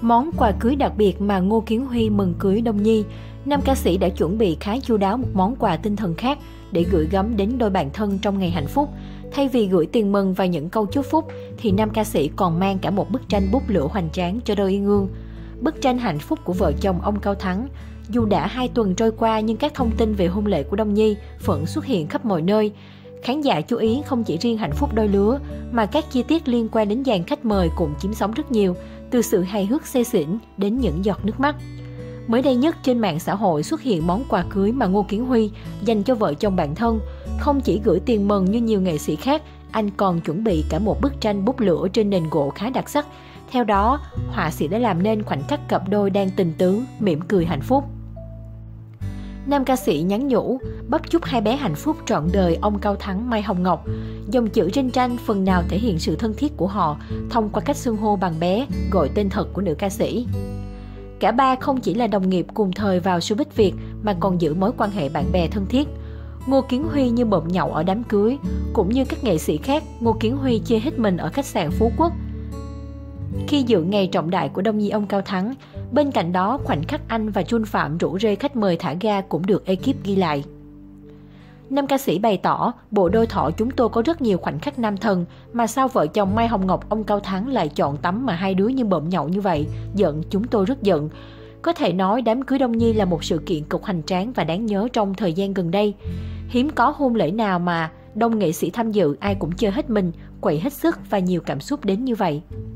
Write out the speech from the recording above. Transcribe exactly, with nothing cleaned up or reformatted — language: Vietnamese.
Món quà cưới đặc biệt mà Ngô Kiến Huy mừng cưới Đông Nhi, nam ca sĩ đã chuẩn bị khá chu đáo một món quà tinh thần khác để gửi gắm đến đôi bạn thân trong ngày hạnh phúc. Thay vì gửi tiền mừng và những câu chúc phúc, thì nam ca sĩ còn mang cả một bức tranh bút lửa hoành tráng cho đôi uyên ương. Bức tranh hạnh phúc của vợ chồng ông Cao Thắng. Dù đã hai tuần trôi qua nhưng các thông tin về hôn lễ của Đông Nhi vẫn xuất hiện khắp mọi nơi. Khán giả chú ý không chỉ riêng hạnh phúc đôi lứa, mà các chi tiết liên quan đến dàn khách mời cũng chiếm sóng rất nhiều, từ sự hài hước xê xỉn đến những giọt nước mắt. Mới đây nhất trên mạng xã hội xuất hiện món quà cưới mà Ngô Kiến Huy dành cho vợ chồng bạn thân. Không chỉ gửi tiền mừng như nhiều nghệ sĩ khác, anh còn chuẩn bị cả một bức tranh bút lửa trên nền gỗ khá đặc sắc. Theo đó, họa sĩ đã làm nên khoảnh khắc cặp đôi đang tình tứ, mỉm cười hạnh phúc. Nam ca sĩ nhắn nhủ, bắp chúc hai bé hạnh phúc trọn đời ông Cao Thắng Mai Hồng Ngọc. Dòng chữ trên tranh phần nào thể hiện sự thân thiết của họ thông qua cách xưng hô bằng bé, gọi tên thật của nữ ca sĩ. Cả ba không chỉ là đồng nghiệp cùng thời vào showbiz Việt mà còn giữ mối quan hệ bạn bè thân thiết. Ngô Kiến Huy như bộm nhậu ở đám cưới, cũng như các nghệ sĩ khác, Ngô Kiến Huy chơi hết mình ở khách sạn Phú Quốc khi dự ngày trọng đại của Đông Nhi ông Cao Thắng. Bên cạnh đó, khoảnh khắc anh và Jun Phạm rủ rê khách mời thả ga cũng được ekip ghi lại. Nam ca sĩ bày tỏ, bộ đôi thọ chúng tôi có rất nhiều khoảnh khắc nam thần, mà sao vợ chồng Mai Hồng Ngọc ông Cao Thắng lại chọn tắm mà hai đứa như bộm nhậu như vậy, giận chúng tôi rất giận. Có thể nói đám cưới Đông Nhi là một sự kiện cực hoành tráng và đáng nhớ trong thời gian gần đây. Hiếm có hôn lễ nào mà đông nghệ sĩ tham dự ai cũng chơi hết mình, quậy hết sức và nhiều cảm xúc đến như vậy.